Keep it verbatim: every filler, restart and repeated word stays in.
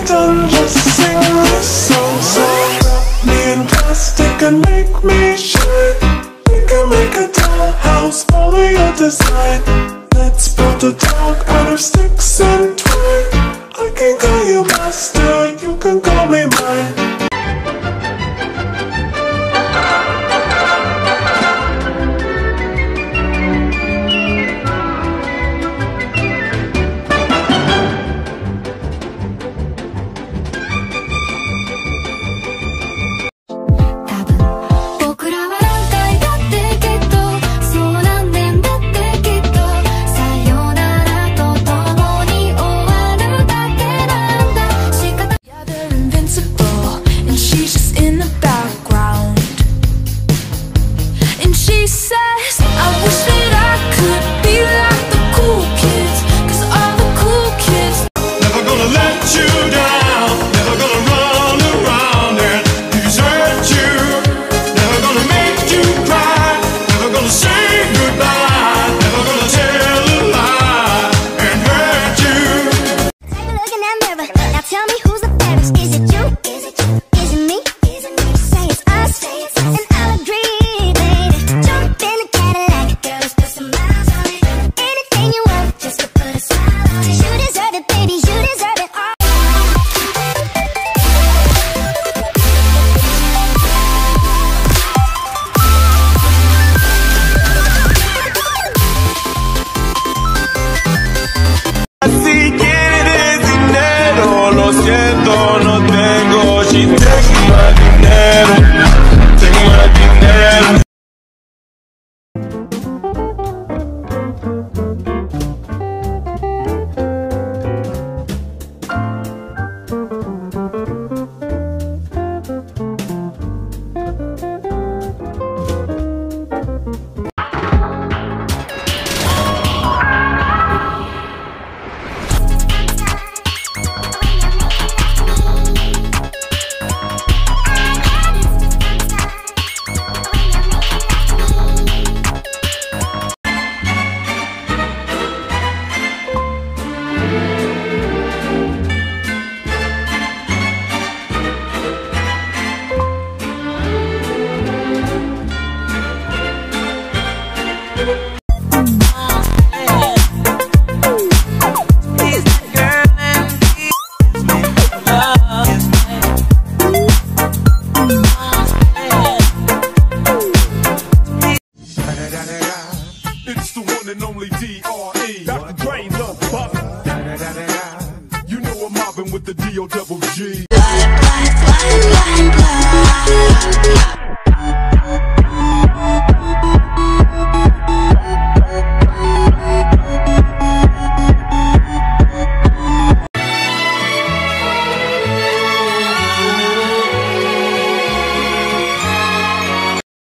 done, just sing this song. So wrap me in plastic and make me shine. We can make a dollhouse, follow your design. Let's build a dog out of sticks and twine. I can call you master, you can call me mine. Si quieres dinero, lo siento, no tengo. Si tengo más dinero, tengo más dinero. It's the one and only D R E Doctor Dre, Lil Buck. You know I'm mobbing with the D O double G.